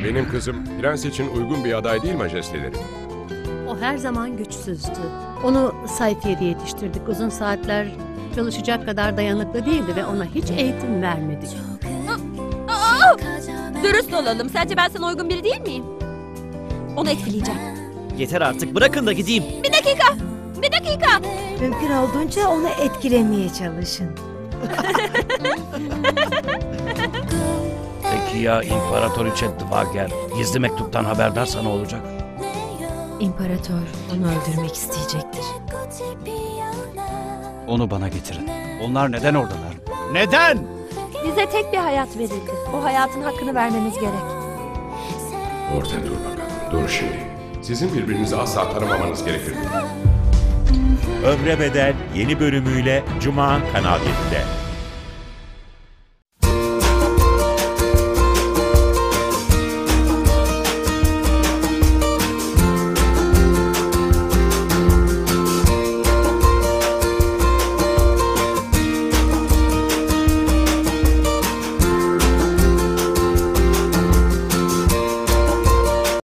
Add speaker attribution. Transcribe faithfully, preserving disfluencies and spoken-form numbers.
Speaker 1: Benim kızım prens için uygun bir aday değil majesteleri.
Speaker 2: O her zaman güçsüzdü. Onu sayfiyede yetiştirdik. Uzun saatler çalışacak kadar dayanıklı değildi ve ona hiç eğitim vermedik.
Speaker 3: Aa! Dürüst olalım. Sence ben sana uygun biri değil miyim? Onu etkileyeceğim.
Speaker 4: Yeter artık, bırakın da gideyim.
Speaker 3: Bir dakika. Bir dakika.
Speaker 5: Mümkün olduğunca onu etkilemeye çalışın.
Speaker 6: Peki ya İmparatoriçe Dvager gizli mektuptan haberdarsa ne olacak?
Speaker 5: İmparator onu öldürmek isteyecektir.
Speaker 6: Onu bana getirin. Onlar neden oradalar? Neden?
Speaker 3: Bize tek bir hayat verildi. O hayatın hakkını vermemiz gerek.
Speaker 1: Orada dur bakalım. Dur şimdi. Sizin birbirinizi asla tanımamanız gerekir.
Speaker 7: Ömre Bedel yeni bölümüyle Cuma Kanal yedide.